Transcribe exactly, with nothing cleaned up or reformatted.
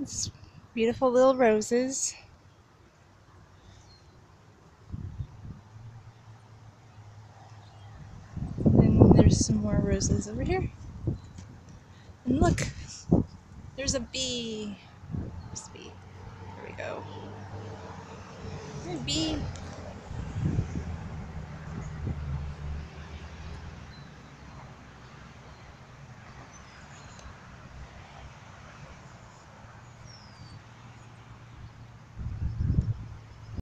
It's beautiful little roses. And there's some more roses over here. And look, there's a bee. There's a bee. There we go. There's a bee.